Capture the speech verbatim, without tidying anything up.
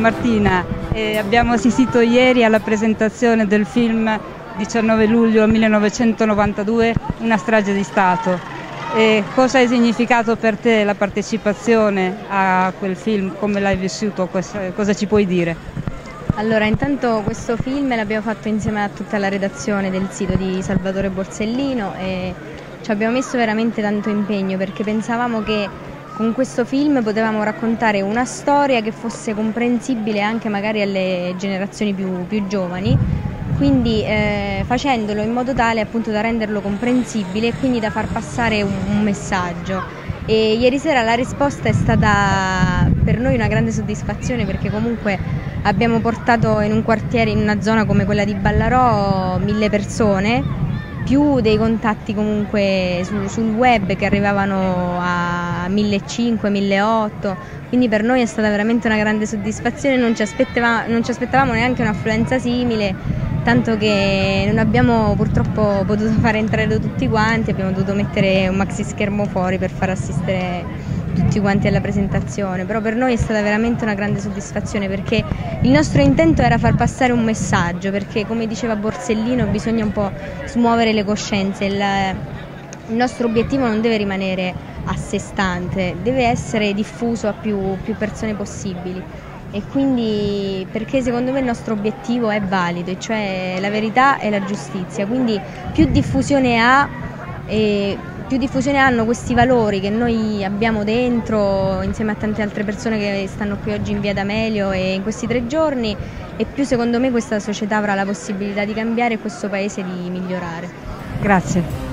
Martina, eh, abbiamo assistito ieri alla presentazione del film diciannove luglio millenovecentonovantadue, Una strage di Stato. E cosa ha significato per te la partecipazione a quel film? Come l'hai vissuto? Cosa ci puoi dire? Allora, intanto questo film l'abbiamo fatto insieme a tutta la redazione del sito di Salvatore Borsellino e ci abbiamo messo veramente tanto impegno perché pensavamo che con questo film potevamo raccontare una storia che fosse comprensibile anche magari alle generazioni più, più giovani, quindi eh, facendolo in modo tale appunto da renderlo comprensibile e quindi da far passare un, un messaggio. E ieri sera la risposta è stata per noi una grande soddisfazione perché comunque abbiamo portato in un quartiere, in una zona come quella di Ballarò, mille persone, più dei contatti comunque su, sul web che arrivavano a millecinquecento, milleottocento, quindi per noi è stata veramente una grande soddisfazione, non ci aspettavamo, non ci aspettavamo neanche un'affluenza simile, tanto che non abbiamo purtroppo potuto fare entrare tutti quanti, abbiamo dovuto mettere un maxi schermo fuori per far assistere tutti quanti alla presentazione, però per noi è stata veramente una grande soddisfazione perché il nostro intento era far passare un messaggio, perché come diceva Borsellino bisogna un po' smuovere le coscienze, il, il nostro obiettivo non deve rimanere a sé stante, deve essere diffuso a più, più persone possibili e quindi perché secondo me il nostro obiettivo è valido, cioè la verità e la giustizia, quindi più diffusione ha e più diffusione hanno questi valori che noi abbiamo dentro insieme a tante altre persone che stanno qui oggi in via D'Amelio e in questi tre giorni e più secondo me questa società avrà la possibilità di cambiare e questo paese di migliorare. Grazie.